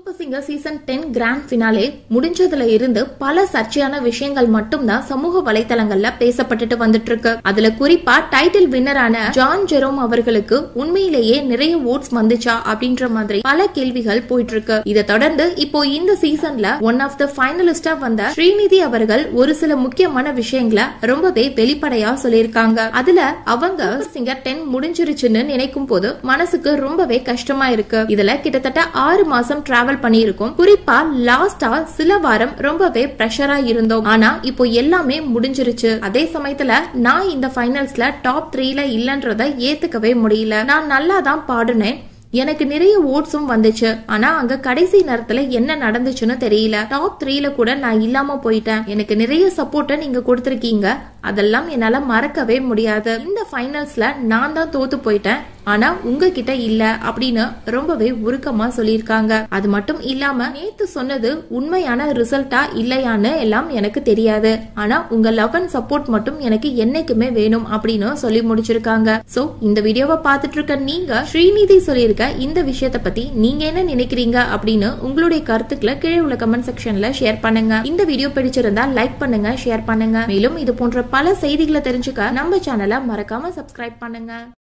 Super singer season 10 grand finale முடிஞ்சதுல இருந்து பல சர்ச்சையான விஷயங்கள் மட்டும்தான் சமூக வலைதளங்கள்ல பேசப்பட்டுட்டு வந்துட்டு இருக்கு. அதுல குறிப்பா டைட்டில் வின்னரான ஜான் ஜெரோம் அவர்களுக்கு உண்மையிலேயே நிறைய ஓட்ஸ் வந்துச்சா அப்படின்ற மாதிரி பல கேள்விகள் போயிட்டு இருக்கு. இதை தொடர்ந்து இப்போ இந்த சீசன்ல ஒன் ஆஃப் த ஃபைனலிஸ்டா வந்த ஸ்ரீநிதி அவர்கள் ஒரு சில முக்கியமான விஷயங்களை ரொம்பவே வெளிப்படையா சொல்லியிருக்காங்க. அதுல அவங்க சிங்கர் 10 முடிஞ்சிருச்சுன்னு நினைக்கும் போது மனசுக்கு ரொம்பவே கஷ்டமா இருக்கு. இதுல கிட்டத்தட்ட 6 மாசம் டிராவல் பண்ணியிருக்கோம். குறிப்பா லாஸ்டா சில வாரம் ரொம்பவே பிரஷரா இருந்தோம். ஆனா இப்போ எல்லாமே முடிஞ்சிருச்சு. அதே சமயத்துல நான் இந்த ஃபைனல்ஸ்ல டாப் 3ல இல்லன்றத ஏத்துக்கவே முடியல. நான் நல்லா தான் பாடுனேன், எனக்கு நிறைய ஓட்ஸும் வந்துச்சு. ஆனா அங்க கடைசி நேரத்துல என்ன நடந்துச்சுன்னு தெரியல. டாப் 3ல கூட நான் இல்லாம போயிட்டேன். எனக்கு நிறைய சப்போர்ட்ட நீங்க கொடுத்திருக்கீங்க, அதெல்லாம் என்னால மறக்கவே முடியாது. இந்த ஃபைனல்ஸ்ல நான் தான் தோத்து போயிட்டேன், ஆனா உங்ககிட்ட இல்ல அப்படின்னு ரொம்பவே உருக்கமா சொல்லியிருக்காங்க. அது மட்டும் இல்லாம நேத்து சொன்னது உண்மையான ரிசல்ட்டா இல்லையான்னு எல்லாம் எனக்கு தெரியாது, ஆனா உங்க லவ் அண்ட் சப்போர்ட் மட்டும் எனக்கு என்னைக்குமே வேணும் அப்படின்னு சொல்லி முடிச்சிருக்காங்க. சோ இந்த வீடியோவை பார்த்துட்டு இருக்க நீங்க ஸ்ரீநிதி சொல்லியிருக்க இந்த விஷயத்த பத்தி நீங்க என்ன நினைக்கிறீங்க அப்படின்னு உங்களுடைய கருத்துக்களை கீழே உள்ள கமெண்ட் செக்ஷன்ல ஷேர் பண்ணுங்க. இந்த வீடியோ பிடிச்சிருந்தா லைக் பண்ணுங்க, ஷேர் பண்ணுங்க. மேலும் இது போன்ற பல செய்திகளை தெரிஞ்சுக்க நம்ம சேனலை மறக்காம சப்ஸ்கிரைப் பண்ணுங்க.